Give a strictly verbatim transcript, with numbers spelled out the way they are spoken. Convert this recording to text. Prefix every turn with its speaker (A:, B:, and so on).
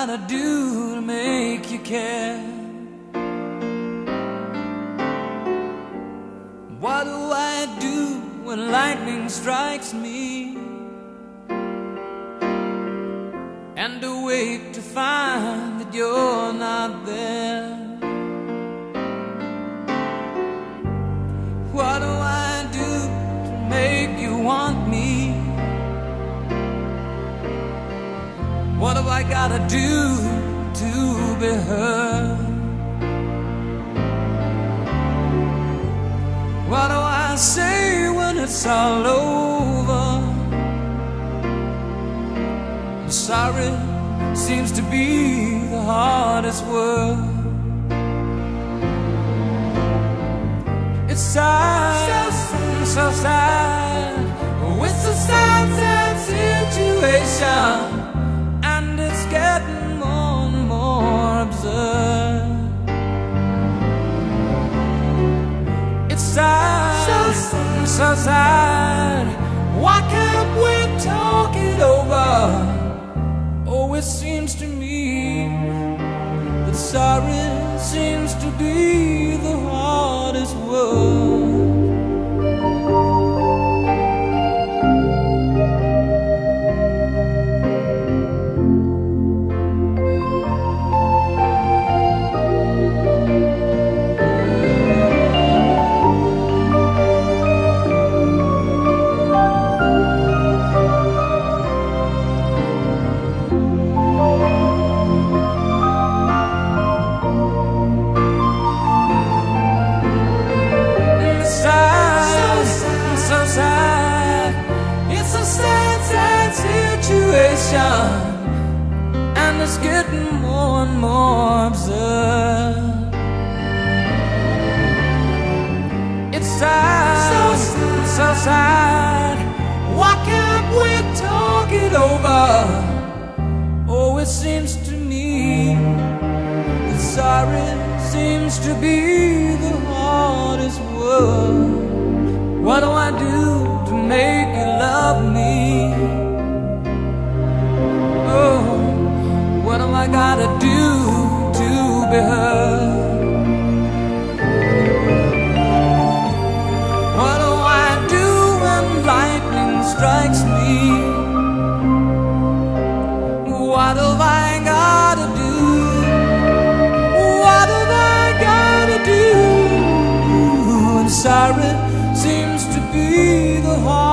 A: gotta do to make you care? What do I do when lightning strikes me and awake to find that you're not there? What do I do to make you want me? What have I gotta do to be heard? What do I say when it's all over? Sorry seems to be the hardest word. It's sad, so, so sad. It's a sad, sad situation, and it's getting more and more absurd. It's sad, so, so sad. Why can't we talk it over? Oh, it seems to me that sorry seems to be the hardest word. And it's getting more and more absurd. It's sad, so sad, so sad. Why can't we talk it over? Oh, it seems to me that sorry seems to be the hardest word. What do I do to make you love me? Oh, what do I gotta do to be heard? What do I do when lightning strikes me? What have I gotta do? What have I gotta do? And sorry seems to be the heart